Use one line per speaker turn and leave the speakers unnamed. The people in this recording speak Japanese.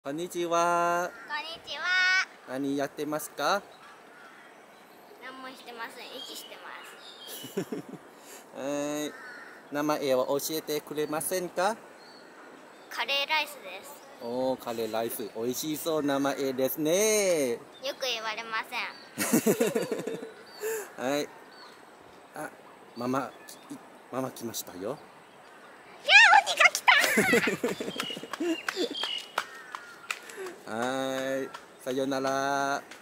こんにちは。
こんにちは。
何やってますか？
何もしてません。息してます。
はい。名前を教えてくれませんか？
カレーライスです。
おー、カレーライス。美味しそうな名前ですね。
よく言われません。
はい。あ、ママ来ましたよ。
いやー、鬼が来た。
はい。さよなら。